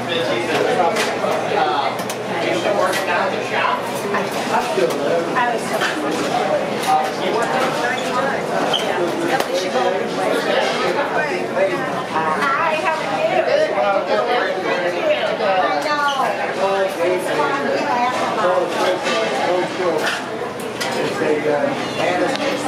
You've been working down at the shop? I was so you worked out very good. Yeah. At least you go over. Hi, how are you? Good. I know. It's fun to laugh about.